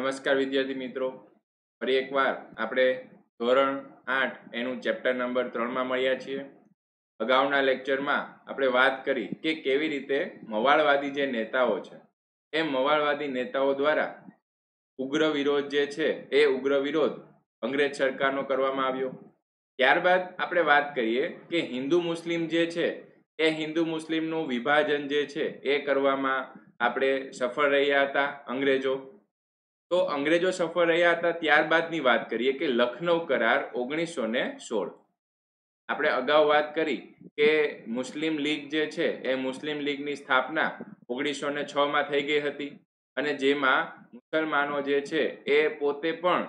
નમસ્કાર વિદ્યાર્થી મિત્રો, ફરી એકવાર આપણે ધોરણ 8 એનું ચેપ્ટર નંબર 3માં મળ્યા છીએ. અગાઉના લેક્ચરમાં આપણે વાત કરી કે કેવી રીતે મવાળવાદી જે નેતાઓ છે એ મવાળવાદી નેતાઓ દ્વારા ઉગ્ર વિરોધ જે છે એ ઉગ્ર વિરોધ અંગ્રેજ સરકારનો કરવામાં આવ્યો. ત્યારબાદ આપણે વાત કરીએ કે હિન્દુ મુસ્લિમ જે છે એ હિન્દુ મુસ્લિમનું વિભાજન જે છે એ કરવામાં આપણે સફળ રહ્યા હતા અંગ્રેજો. તો અંગ્રેજો સફળ રહ્યા હતા ત્યારબાદની વાત કરીએ કે લખનૌ કરાર 1916. આપણે અગાઉ વાત કરી કે મુસ્લિમ લીગ જે છે એ મુસ્લિમ લીગની સ્થાપના 1906માં થઈ ગઈ હતી અને જેમાં મુસલમાનો જે છે એ પોતે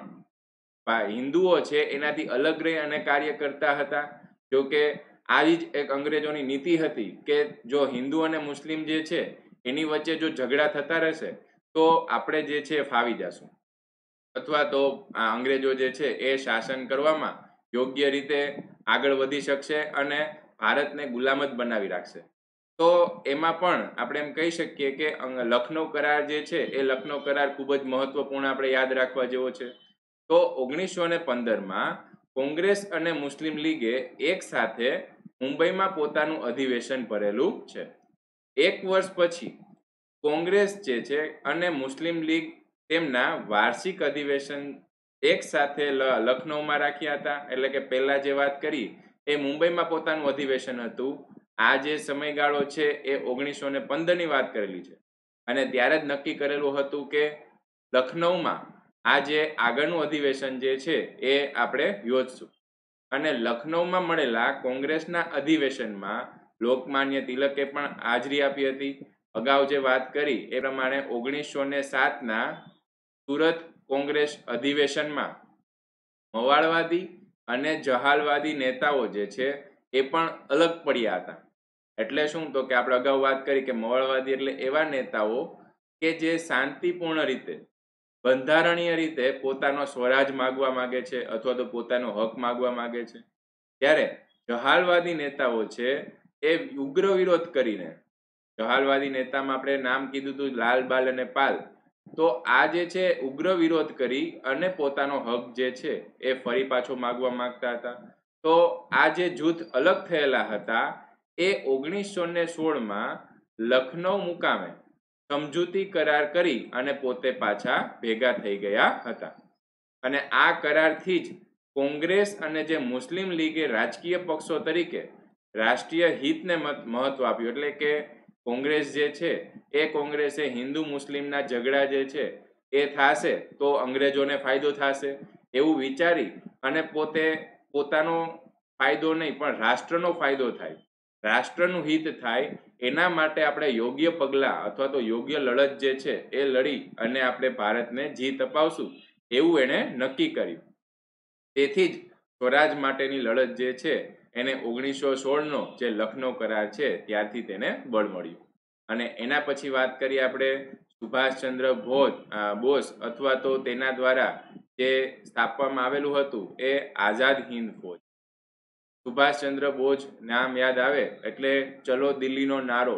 પણ હિન્દુઓ છે એનાથી અલગ રહી અને કાર્ય કરતા હતા. જો કે આવી જ એક અંગ્રેજોની નીતિ હતી કે જો હિન્દુ અને મુસ્લિમ જે છે એની વચ્ચે જો ઝઘડા થતા રહેશે તો આપણે જે છે ફાવી જશું અથવા તો આ અંગ્રેજો જે છે એ શાસન કરવામાં યોગ્ય રીતે આગળ વધી શકશે અને ભારતને ગુલામ જ બનાવી રાખશે. તો એમાં પણ આપણે એમ કહી શકીએ કે લખનૌ કરાર જે છે એ લખનૌ કરાર ખૂબ જ મહત્વપૂર્ણ આપણે યાદ રાખવા જેવો છે. તો 1915માં કોંગ્રેસ અને મુસ્લિમ લીગે એક સાથે મુંબઈમાં પોતાનું અધિવેશન ભરેલું છે. એક વર્ષ પછી કોંગ્રેસ જે છે અને મુસ્લિમ લીગ તેમના વાર્ષિક અધિવેશન એક સાથે લખનૌમાં રાખ્યા હતા. એટલે કે પહેલા જે વાત કરી એ મુંબઈમાં પોતાનું અધિવેશન હતું. આ જે સમયગાળો છે એ 1915ની વાત કરેલી છે અને ત્યારે જ નક્કી કરેલું હતું કે લખનૌમાં આ જે આગળનું અધિવેશન જે છે એ આપણે યોજશું. અને લખનૌમાં મળેલા કોંગ્રેસના અધિવેશનમાં લોકમાન્ય તિલકે પણ હાજરી આપી હતી. અગાઉ જે વાત કરી એ પ્રમાણે 1907ના સુરત કોંગ્રેસ અધિવેશનમાં મવાળવાદી અને જહાલવાદી નેતાઓ જે છે એ પણ અલગ પડ્યા હતા. એટલે શું તો કે આપણે અગાઉ વાત કરી કે મવાળવાદી એટલે એવા નેતાઓ કે જે શાંતિપૂર્ણ રીતે બંધારણીય રીતે પોતાનો સ્વરાજ માગવા માંગે છે અથવા તો પોતાનો હક માગવા માંગે છે. ત્યારે જહાલવાદી નેતાઓ છે એ ઉગ્ર વિરોધ કરીને, જહાલવાદી નેતામાં આપણે નામ કીધું હતું લાલ બાલ અને પાલ, તો આ જે છે ઉગ્ર વિરોધ કરી અને પોતાનો હક જે છે એ ફરી પાછો માગવા માંગતા હતા. તો આ જે જૂથ અલગ થયેલા હતા એ 1916માં લખનૌ મુકામે સમજૂતી કરાર કરી અને પોતે પાછા ભેગા થઈ ગયા હતા. અને આ કરારથી જ કોંગ્રેસ અને જે મુસ્લિમ લીગે રાજકીય પક્ષો તરીકે રાષ્ટ્રીય હિતને મહત્વ આપ્યું. એટલે કે કોંગ્રેસ જે છે એ કોંગ્રેસે હિન્દુ મુસ્લિમના ઝઘડા જે છે એ થશે તો અંગ્રેજોને ફાયદો થશે એવું વિચારી અને પોતે પોતાનો ફાયદો નહીં પણ રાષ્ટ્રનો ફાયદો થાય, રાષ્ટ્રનું હિત થાય એના માટે આપણે યોગ્ય પગલાં અથવા તો યોગ્ય લડત જે છે એ લડી અને આપણે ભારતને જીત અપાવશું એવું એણે નક્કી કર્યું. તેથી જ સ્વરાજ માટેની લડત જે છે એને 1916નો જે લખનૌ કરાર છે ત્યારથી તેને બળ મળ્યું. અને એના પછી વાત કરીએ આપણે સુભાષચંદ્ર બોઝ અથવા તો તેના દ્વારા જે સ્થાપવામાં આવેલું હતું એ આઝાદ હિન્દ ફૌજ. સુભાષચંદ્ર બોઝ નામ યાદ આવે એટલે ચલો દિલ્હીનો નારો,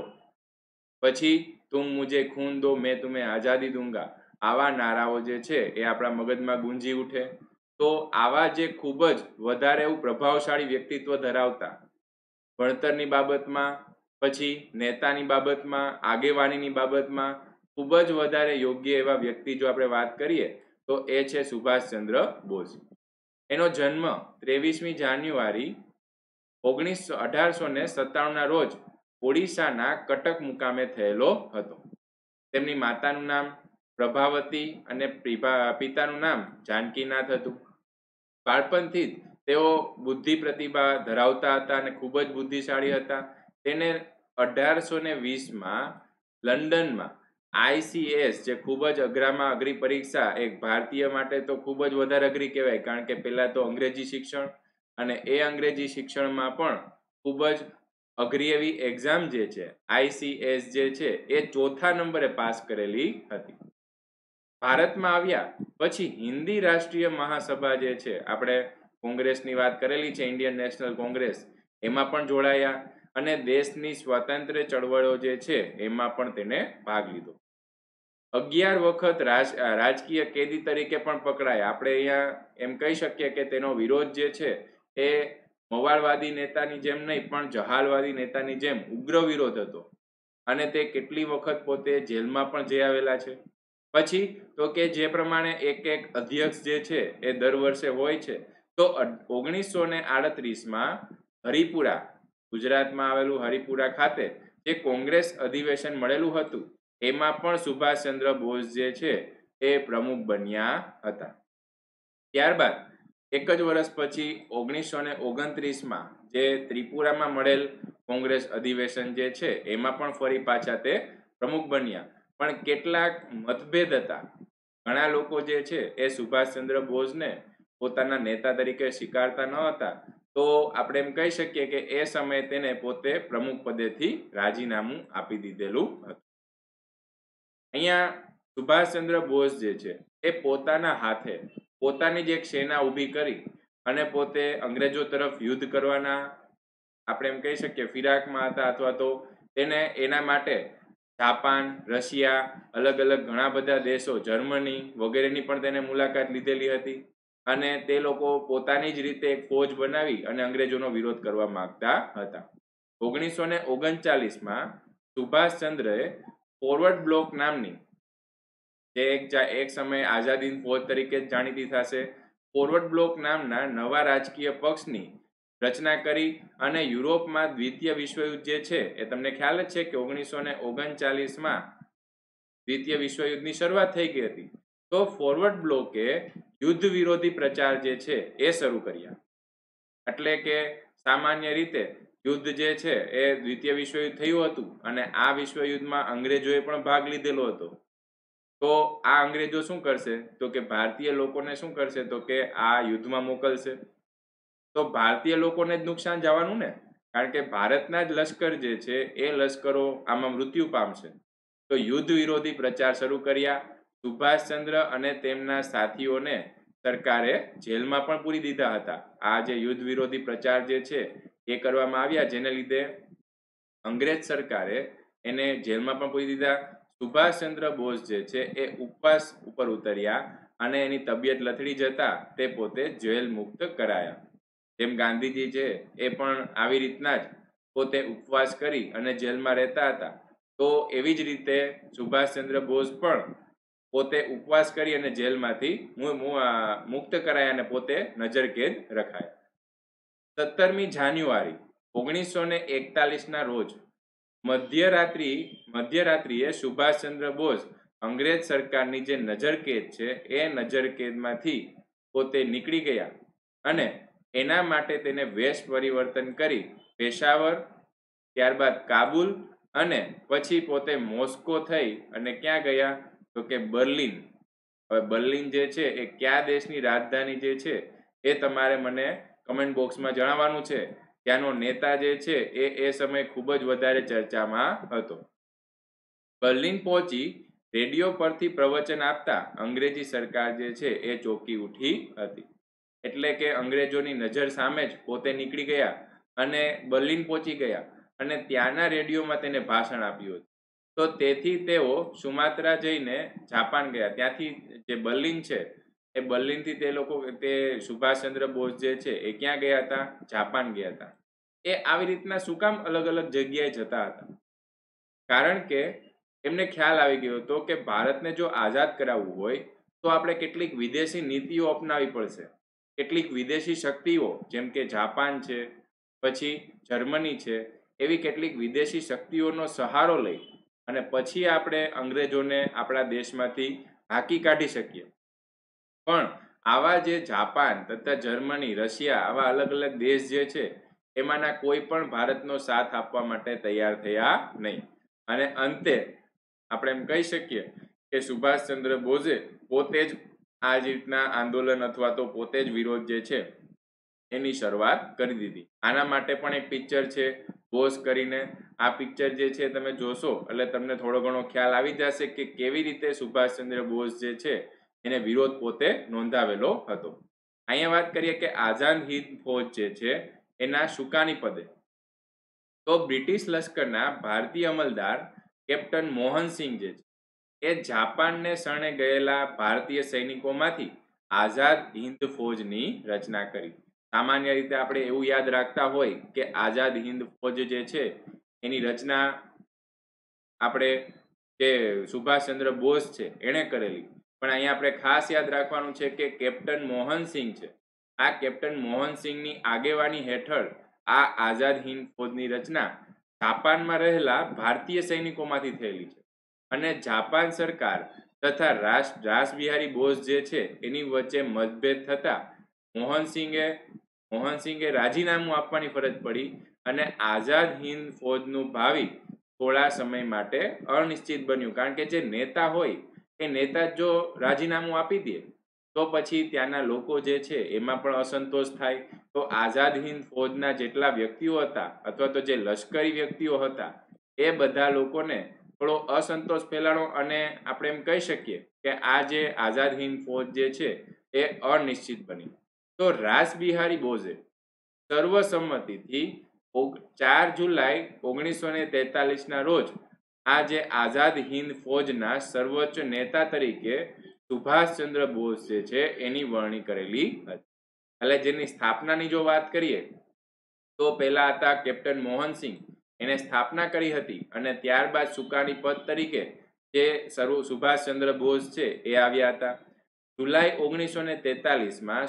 પછી તુમ મુझे खून दो मैं तुम्हें आज़ादी दूंगा, આવા નારાઓ જે છે એ આપણા મગજમાં ગુંજી ઉઠે. તો આવા જે ખૂબ જ વધારે એવું પ્રભાવશાળી વ્યક્તિત્વ ધરાવતા, ભણતરની બાબતમાં, પછી નેતાની બાબતમાં, આગેવાનીની બાબતમાં ખૂબ જ વધારે યોગ્ય એવા વ્યક્તિ જો આપણે વાત કરીએ તો એ છે સુભાષચંદ્ર બોઝ. એનો જન્મ 23મી જાન્યુઆરી 1897ના રોજ ઓડિશાના કટક મુકામે થયેલો હતો. તેમની માતાનું નામ પ્રભાવતી અને પિતાનું નામ જાનકીનાથ હતું. બાળપણથી જ તેઓ બુદ્ધિ પ્રતિભા ધરાવતા હતા અને ખૂબ જ બુદ્ધિશાળી હતા. તેને 1820માં લંડનમાં ICS જે ખૂબ જ અઘરામાં અઘરી પરીક્ષા, એક ભારતીય માટે તો ખૂબ જ વધારે અઘરી કહેવાય કારણ કે પહેલાં તો અંગ્રેજી શિક્ષણ અને એ અંગ્રેજી શિક્ષણમાં પણ ખૂબ જ અઘરી એવી એક્ઝામ જે છે ICS જે છે એ 4થા નંબરે પાસ કરેલી હતી. ભારતમાં આવ્યા પછી હિન્દી રાષ્ટ્રીય મહાસભા જે છે, આપણે કોંગ્રેસની વાત કરેલી છે ઇન્ડિયન નેશનલ કોંગ્રેસ, એમાં પણ જોડાયા અને દેશની સ્વાતંત્ર્ય ચળવળો જે છે એમાં પણ તેને ભાગ લીધો. 11 વખત રાજકીય કેદી તરીકે પણ પકડાયા. આપણે અહીંયા એમ કહી શકીએ કે તેનો વિરોધ જે છે એ મવાળવાદી નેતાની જેમ નહીં પણ જહાલવાદી નેતાની જેમ ઉગ્ર વિરોધ હતો અને તે કેટલી વખત પોતે જેલમાં પણ જઈ આવેલા છે. પછી તો કે જે પ્રમાણે એક અધ્યક્ષ જે છે એ દર વર્ષે હોય છે, તો 1938માં હરિપુરા, ગુજરાતમાં આવેલું હરિપુરા ખાતે જે કોંગ્રેસ અધિવેશન મળેલું હતું એમાં પણ સુભાષચંદ્ર બોઝ જે છે એ પ્રમુખ બન્યા હતા. ત્યારબાદ એક જ વર્ષ પછી 1929માં જે ત્રિપુરામાં મળેલ કોંગ્રેસ અધિવેશન જે છે એમાં પણ ફરી પાછા તે પ્રમુખ બન્યા. પણ કેટલાક મતભેદ હતા. ઘણા લોકો જે છે એ સુભાષચંદ્ર બોઝને પોતાના નેતા તરીકે સ્વીકારતા ન હતા, તો આપણે એમ કહી શકીએ કે એ સમયે તેને પોતે પ્રમુખ પદેથી રાજીનામું આપી દીધેલું હતું. અહીંયા સુભાષચંદ્ર બોઝ જે છે એ પોતાના હાથે પોતાની જ એક સેના ઊભી કરી અને પોતે અંગ્રેજો તરફ યુદ્ધ કરવાના આપણે એમ કહી શકીએ ફિરાકમાં હતા, અથવા તો તેને એના માટે જાપાન, રશિયા, અલગ અલગ ઘણા બધા દેશો, જર્મની વગેરેની પણ તેને મુલાકાત લીધેલી હતી અને તે લોકો પોતાની જ રીતે એક ફોજ બનાવી અને અંગ્રેજોનો વિરોધ કરવા માંગતા હતા. 1939માં સુભાષચંદ્રએ ફોરવર્ડ બ્લોક નામની જે એક સમયે આઝાદી ફોજ તરીકે જાણીતી થશે, ફોરવર્ડ બ્લોક નામના નવા રાજકીય પક્ષની રચના કરી અને યુરોપમાં દ્વિતીય વિશ્વયુદ્ધ જે છે એ તમને ખ્યાલ જ છે કે 1939માં દ્વિતીય વિશ્વયુદ્ધની શરૂઆત થઈ ગઈ હતી. તો ફોરવર્ડ બ્લોકે યુદ્ધ વિરોધી પ્રચાર જે છે એ શરૂ કર્યા. એટલે કે સામાન્ય રીતે યુદ્ધ જે છે એ દ્વિતીય વિશ્વયુદ્ધ થયું હતું અને આ વિશ્વયુદ્ધમાં અંગ્રેજોએ પણ ભાગ લીધેલો હતો. તો આ અંગ્રેજો શું કરશે તો કે ભારતીય લોકોને શું કરશે તો કે આ યુદ્ધમાં મોકલશે. તો ભારતીય લોકોને જ નુકસાન જવાનું ને, કારણ કે ભારતના જ લશ્કર જે છે એ લશ્કરો આમાં મૃત્યુ પામશે. તો યુદ્ધ વિરોધી પ્રચાર શરૂ કર્યા. સુભાષચંદ્ર અને તેમના સાથીઓને સરકારે જેલમાં પણ પૂરી દીધા હતા. આ જે યુદ્ધ વિરોધી પ્રચાર જે છે એ કરવામાં આવ્યા, જેને લીધે અંગ્રેજ સરકારે એને જેલમાં પણ પૂરી દીધા. સુભાષચંદ્ર બોઝ જે છે એ ઉપવાસ ઉપર ઉતર્યા અને એની તબિયત લથડી જતા તે પોતે જેલ મુક્ત કરાયા. જેમ ગાંધીજી છે એ પણ આવી રીતના જ પોતે ઉપવાસ કરી અને જેલમાં રહેતા હતા, તો એવી જ રીતે સુભાષચંદ્ર બોઝ પણ પોતે ઉપવાસ કરી અને જેલમાંથી મુક્ત કરાયા અને પોતે નજરકેદ રખાયા. 17મી જાન્યુઆરી 1941ના રોજ મધ્યરાત્રિએ સુભાષચંદ્ર બોઝ અંગ્રેજ સરકારની જે નજરકેદ છે એ નજરકેદમાંથી પોતે નીકળી ગયા અને એના માટે તેને વેશ પરિવર્તન કરી પેશાવર, ત્યારબાદ કાબુલ અને પછી પોતે મોસ્કો થઈ અને ક્યાં ગયા તો કે બર્લિન. હવે બર્લિન જે છે એ કયા દેશની રાજધાની જે છે એ તમારે મને કમેન્ટ બોક્સમાં જણાવવાનું છે. ત્યાંનો નેતા જે છે એ સમયે ખૂબ જ વધારે ચર્ચામાં હતો. બર્લિન પહોંચી રેડિયો પરથી પ્રવચન આપતા અંગ્રેજી સરકાર જે છે એ ચોંકી ઉઠી હતી. એટલે કે અંગ્રેજોની નજર સામે જ પોતે નીકળી ગયા અને બર્લિન પહોંચી ગયા અને ત્યાંના રેડિયોમાં તેને ભાષણ આપ્યું હતું. તો તેથી તેઓ સુમાત્રા જઈને જાપાન ગયા. ત્યાંથી જે બર્લિન છે એ બર્લિનથી તે સુભાષચંદ્ર બોઝ જે છે એ ક્યાં ગયા હતા? જાપાન ગયા હતા. એ આવી રીતના શું કામ અલગ અલગ જગ્યાએ જતા હતા? કારણ કે એમને ખ્યાલ આવી ગયો હતો કે ભારતને જો આઝાદ કરાવવું હોય તો આપણે કેટલીક વિદેશી નીતિઓ અપનાવી પડશે. કેટલીક વિદેશી શક્તિઓ જેમ કે જાપાન છે, પછી જર્મની છે, એવી કેટલીક વિદેશી શક્તિઓનો સહારો લઈ અને પછી આપણે અંગ્રેજોને આપણા દેશમાંથી હાંકી કાઢી શકીએ. પણ આવા જે જાપાન તથા જર્મની, રશિયા, આવા અલગ અલગ દેશ જે છે એમાંના કોઈ પણ ભારતનો સાથ આપવા માટે તૈયાર થયા નહીં. અને અંતે આપણે એમ કહી શકીએ કે સુભાષચંદ્ર બોઝે પોતે જ આ જ રીતના આંદોલન અથવા તો પોતે જ વિરોધ જે છે એની શરૂઆત કરી દીધી. આના માટે પણ એક પિક્ચર છે બોઝ કરીને. આ પિક્ચર જે છે તમે જોશો એટલે તમને થોડો ઘણો ખ્યાલ આવી જશે કે કેવી રીતે સુભાષચંદ્ર બોઝ જે છે એને વિરોધ પોતે નોંધાવેલો હતો. અહીંયા વાત કરીએ કે આઝાદ હિંદ ફૌજ જે છે એના સુકાની પદે તો બ્રિટિશ લશ્કરના ભારતીય અમલદાર કેપ્ટન મોહનસિંહ જે છે એ જાપાનને શરણે ગયેલા ભારતીય સૈનિકોમાંથી આઝાદ હિંદ ફૌજની રચના કરી. સામાન્ય રીતે આપણે એવું યાદ રાખતા હોય કે આઝાદ હિંદ ફૌજ જે છે એની રચના આપણે જે સુભાષચંદ્ર બોઝ છે એણે કરેલી, પણ અહીંયા આપણે ખાસ યાદ રાખવાનું છે કે કેપ્ટન મોહનસિંહ છે, આ કેપ્ટન મોહનસિંહની આગેવાની હેઠળ આ આઝાદ હિંદ ફૌજની રચના જાપાનમાં રહેલા ભારતીય સૈનિકોમાંથી થયેલી છે. અને જાપાન સરકાર તથા રાસબિહારી બોઝ જે છે એની વચ્ચે મતભેદ થતા મોહનસિંહે રાજીનામું આપવાની ફરજ પડી અને આઝાદ હિંદ ફૌજનું ભાવિ થોડા સમય માટે અનિશ્ચિત બન્યું. કારણ કે જે નેતા હોય એ નેતા જો રાજીનામું આપી દે તો પછી ત્યાંના લોકો જે છે એમાં પણ અસંતોષ થાય. તો આઝાદ હિંદ ફૌજના જેટલા વ્યક્તિઓ હતા અથવા તો જે લશ્કરી વ્યક્તિઓ હતા એ બધા લોકોને થોડો અસંતોષ ફેલાણો અને આપણે એમ કહી શકીએ કે આ જે આઝાદ હિંદ ફૌજ જે છે એ અનિશ્ચિત બની. તો રાસબિહારી બોઝે સર્વસંમતિથી 4 જુલાઈ 1943ના રોજ આ જે આઝાદ હિંદ ફૌજના સર્વોચ્ચ નેતા તરીકે સુભાષચંદ્ર બોઝ જે છે એની વરણી કરેલી હતી. એટલે જેની સ્થાપનાની જો વાત કરીએ તો પહેલા હતા કેપ્ટન મોહનસિંહ, એને સ્થાપના કરી હતી અને ત્યારબાદ સુકાની પદ તરીકે જે સુભાષચંદ્ર બોઝ છે એ આવ્યા હતા. જુલાઈ 1943માં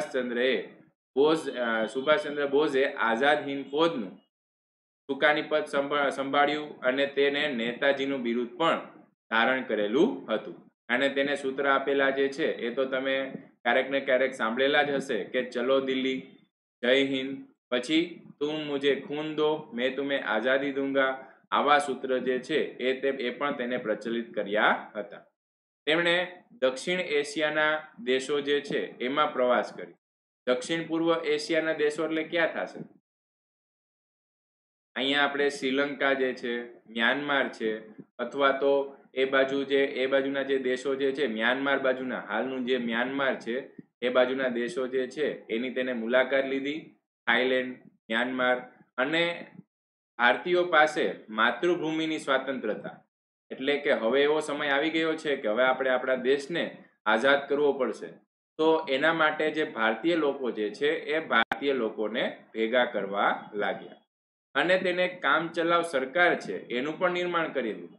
સુભાષચંદ્ર બોઝે આઝાદ હિંદ ફૌજનું સુકાની પદ સંભાળ્યું અને તેને નેતાજીનું બિરુદ પણ ધારણ કરેલું હતું. અને તેને સૂત્ર આપેલા જે છે એ તો તમે ક્યારેક ને ક્યારેક સાંભળેલા જ હશે કે ચલો દિલ્હી, જય હિન્દ, પછી તુમ મુझे खून दो मैं तुम्हें आजादी दूंगा, આવા સૂત્ર જે છે એ પણ તેને પ્રચલિત કર્યા હતા. તેમણે દક્ષિણ એશિયાના દેશો જે છે એમાં પ્રવાસ કર્યો. દક્ષિણ પૂર્વ એશિયાના દેશો એટલે ક્યાં થશે? અહીંયા આપણે શ્રીલંકા જે છે, મ્યાનમાર છે, અથવા તો એ બાજુના જે દેશો જે છે મ્યાનમાર બાજુના, હાલનું જે મ્યાનમાર છે એ બાજુના દેશો જે છે એની તેને મુલાકાત લીધી. Thailand, Myanmar. અને ભારતીયો પાસે માતૃભૂમિની સ્વતંત્રતા, એટલે કે હવે એવો સમય આવી ગયો છે કે હવે આપણે આપણા દેશને આઝાદ કરવો પડશે. તો એના માટે જે ભારતીય લોકો જે છે એ ભારતીય લોકોને ભેગા કરવા લાગ્યા અને તેને કામચલાઉ સરકાર છે એનું પણ નિર્માણ કરી દીધું.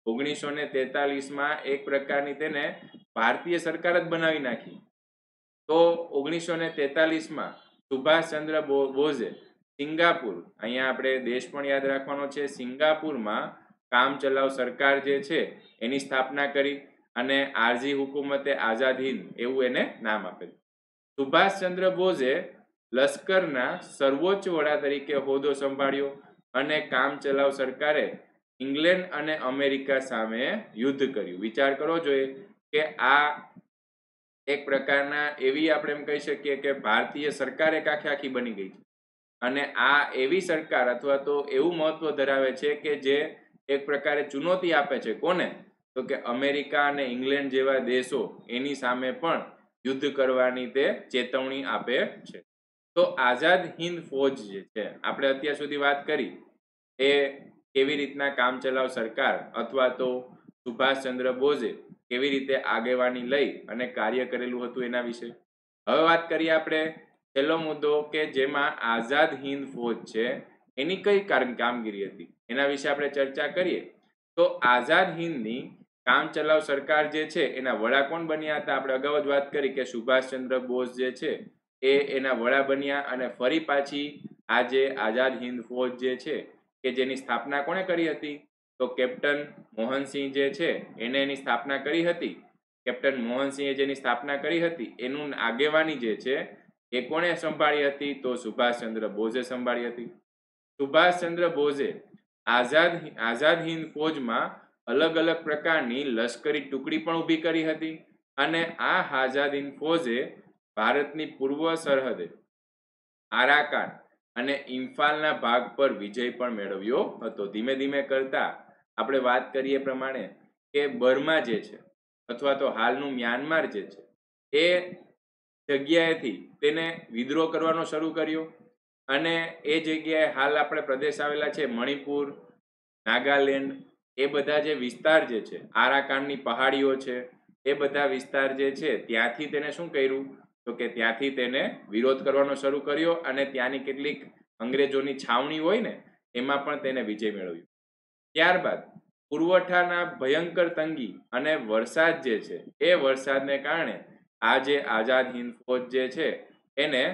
1943માં એક પ્રકારની તેને ભારતીય સરકાર જ બનાવી નાખી. તો 1943માં સુભાષચંદ્ર બોઝે સિંગાપુર, અહીંયા આપણે દેશ પણ યાદ રાખવાનો છે, સિંગાપુરમાં કામચલાઉ સરકાર જે છે એની સ્થાપના કરી અને આરઝી હુકુમતે આઝાદ હિંદ એવું એને નામ આપેલું. સુભાષચંદ્ર બોઝે લશ્કરના સર્વોચ્ચ વડા તરીકે હોદ્દો સંભાળ્યો અને કામચલાઉ સરકારે ઇંગ્લેન્ડ અને અમેરિકા સામે યુદ્ધ કર્યું. વિચાર કરવો જોઈએ કે આ એક પ્રકારના એવી આપણે એમ કહી શકીએ કે ભારતીય સરકાર એક આખી બની ગઈ છે અને આ એવી સરકાર અથવા તો એવું મહત્વ ધરાવે છે કે જે એક પ્રકારે ચુનૌતી આપે છે. કોને? તો કે અમેરિકા અને ઇંગ્લેન્ડ જેવા દેશો એની સામે પણ યુદ્ધ કરવાની તે ચેતવણી આપે છે. તો આઝાદ હિંદ ફૌજ જે છે આપણે અત્યાર સુધી વાત કરી એ કેવી રીતના કામચલાઉ સરકાર અથવા તો સુભાષચંદ્ર બોઝે કેવી રીતે આગેવાની લઈ અને કાર્ય કરેલું હતું એના વિશે. હવે વાત કરીએ આપણે છેલ્લો મુદ્દો કે જેમાં આઝાદ હિંદ ફૌજ છે એની કઈ કામગીરી હતી એના વિશે આપણે ચર્ચા કરીએ. તો આઝાદ હિંદની કામચલાઉ સરકાર જે છે એના વડા કોણ બન્યા હતા? આપણે અગાઉ જ વાત કરી કે સુભાષચંદ્ર બોઝ જે છે એ એના વડા બન્યા અને ફરી પાછી આ જે આઝાદ હિંદ ફૌજ જે છે કે જેની સ્થાપના કોણે કરી હતી? તો કેપ્ટન મોહનસિંહ જે છે એને એની સ્થાપના કરી હતી. કેપ્ટન મોહનસિંહે જેની સ્થાપના કરી હતી એનું આગેવાની જે છે એ કોણે સંભાળી હતી? તો સુભાષચંદ્ર બોઝે સંભાળી હતી. સુભાષચંદ્ર બોઝે આઝાદ હિંદ ફૌજમાં અલગ અલગ પ્રકારની લશ્કરી ટુકડી પણ ઊભી કરી હતી અને આ આઝાદ હિંદ ફૌજે ભારતની પૂર્વ સરહદે આરાકાન અને ઇમ્ફાલના ભાગ પર વિજય પણ મેળવ્યો હતો. ધીમે ધીમે કરતા આપણે વાત કરીએ પ્રમાણે કે બર્મા જે છે અથવા તો હાલનું મ્યાનમાર જે છે એ જગ્યાએથી તેને વિદ્રોહ કરવાનો શરૂ કર્યો અને એ જગ્યાએ હાલ આપણે પ્રદેશ આવેલા છે મણિપુર, નાગાલેન્ડ, એ બધા જે વિસ્તાર જે છે, આરાકાનની પહાડીઓ છે, એ બધા વિસ્તાર જે છે ત્યાંથી તેને શું કર્યું, તો કે ત્યાંથી તેને વિરોધ કરવાનો શરૂ કર્યો અને ત્યાંની કેટલીક અંગ્રેજોની છાવણી હોય ને એમાં પણ તેને વિજય મેળવ્યો. ત્યારબાદ પુરવઠાના ભયંકર તંગી અને વરસાદ જે છે એ વરસાદને કારણે આ જે આઝાદ હિંદ ફૌજ જે છે એને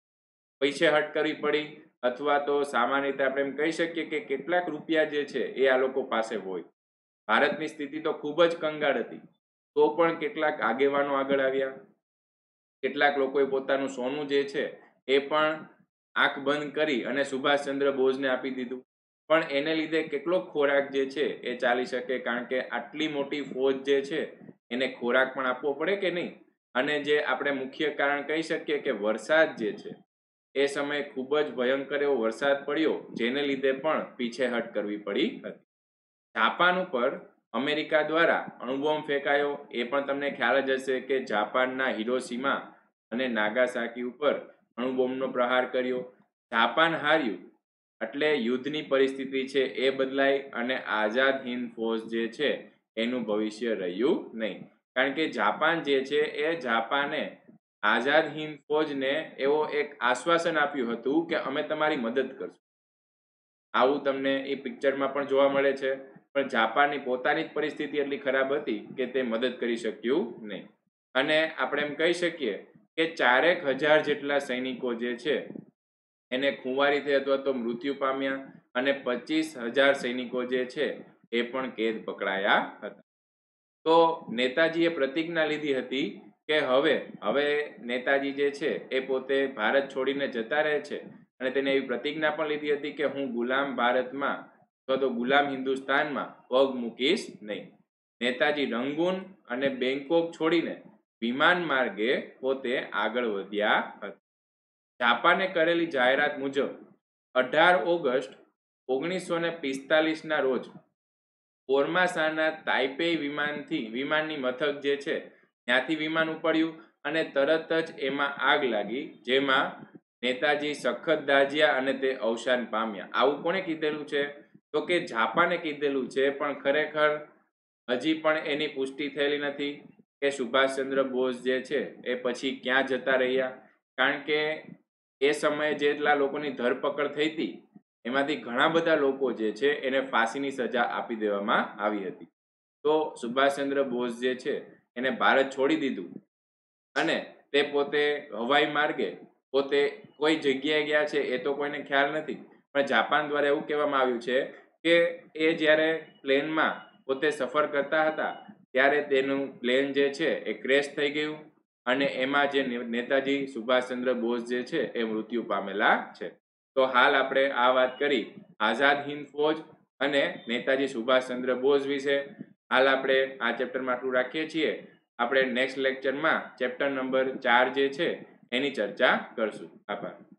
પીછેહટ કરવી પડી, અથવા તો સામાન્ય રીતે આપણે એમ કહી શકીએ કે કેટલાક રૂપિયા જે છે એ આ લોકો પાસે હોય. ભારતની સ્થિતિ તો ખૂબ જ કંગાળ હતી, તો પણ કેટલાક આગેવાનો આગળ આવ્યા, કેટલાક લોકોએ પોતાનું સોનું જે છે એ પણ આંખ બંધ કરી અને સુભાષચંદ્ર બોઝને આપી દીધું. પણ એને લીધે કેટલો ખોરાક જે છે એ ચાલી શકે, કારણ કે આટલી મોટી ફૌજ જે છે એને ખોરાક પણ આપવો પડે કે નહીં. અને જે આપણે મુખ્ય કારણ કહી શકીએ કે વરસાદ જે છે એ સમયે ખૂબ જ ભયંકર એવો વરસાદ પડ્યો, જેને લીધે પણ પીછેહટ કરવી પડી હતી. જાપાન ઉપર અમેરિકા દ્વારા અણુબોમ્બ ફેંકાયો, એ પણ તમને ખ્યાલ જ હશે કે જાપાનના હિરોશીમા અને નાગાસાકી ઉપર અણુબોમ્બનો પ્રહાર કર્યો. જાપાન હાર્યું એટલે યુદ્ધની પરિસ્થિતિ છે એ બદલાઈ અને આઝાદ હિંદ ફૌજ જે છે એનું ભવિષ્ય રહ્યું નહીં. કારણ કે જાપાન જે છે એ જાપાને આઝાદ હિંદ ફૌજને એવો એક આશ્વાસન આપ્યું હતું કે અમે તમારી મદદ કરશું. આવું તમને એ પિક્ચરમાં પણ જોવા મળે છે. પણ જાપાનની પોતાની જ પરિસ્થિતિ એટલી ખરાબ હતી કે તે મદદ કરી શક્યું નહીં. અને આપણે એમ કહી શકીએ કે 4,000 જેટલા સૈનિકો જે છે એને ખુવારીથી અથવા તો મૃત્યુ પામ્યા અને 25,000 સૈનિકો જે છે એ પણ કેદ પકડાયા હતા. તો નેતાજીએ પ્રતિજ્ઞા લીધી હતી કે હવે નેતાજી જે છે એ પોતે ભારત છોડીને જતા રહે છે અને તેને એવી પ્રતિજ્ઞા પણ લીધી હતી કે હું ગુલામ ભારતમાં અથવા તો ગુલામ હિન્દુસ્તાનમાં પગ મૂકીશ નહીં. નેતાજી રંગૂન અને બેંકોક છોડીને વિમાન માર્ગે પોતે આગળ વધ્યા હતા. જાપાને કરેલી જાહેરાત મુજબ 18 ઓગસ્ટ 1945ના રોજ ફોર્માસાના તાઇપેઈ વિમાનની મથક જે છે ત્યાંથી વિમાન ઉપડ્યું અને તરત જ એમાં આગ લાગી, જેમાં નેતાજી સખત દાઝ્યા અને તે અવસાન પામ્યા. આવું કોણે કીધેલું છે? તો કે જાપાને કીધેલું છે, પણ ખરેખર હજી પણ એની પુષ્ટિ થયેલી નથી કે સુભાષચંદ્ર બોઝ જે છે એ પછી ક્યાં જતા રહ્યા. કારણ કે એ સમયે જેટલા લોકોની ધરપકડ થઈ હતી એમાંથી ઘણા બધા લોકો જે છે એને ફાંસીની સજા આપી દેવામાં આવી હતી. તો સુભાષચંદ્ર બોઝ જે છે એને ભારત છોડી દીધું અને તે પોતે હવાઈ માર્ગે પોતે કોઈ જગ્યાએ ગયા છે એ તો કોઈને ખ્યાલ નથી. પણ જાપાન દ્વારા એવું કહેવામાં આવ્યું છે કે એ જ્યારે પ્લેનમાં પોતે સફર કરતા હતા ત્યારે તેનું પ્લેન જે છે એ ક્રેશ થઈ ગયું અને એમાં જે નેતાજી સુભાષચંદ્ર બોઝ જે છે એ મૃત્યુ પામેલા છે. તો હાલ આપણે આ વાત કરી આઝાદ હિંદ ફૌજ અને નેતાજી સુભાષચંદ્ર બોઝ વિશે. હાલ આપણે આ ચેપ્ટરમાં આટલું રાખીએ છીએ. આપણે નેક્સ્ટ લેક્ચરમાં ચેપ્ટર નંબર 4 જે છે એની ચર્ચા કરશું. આભાર.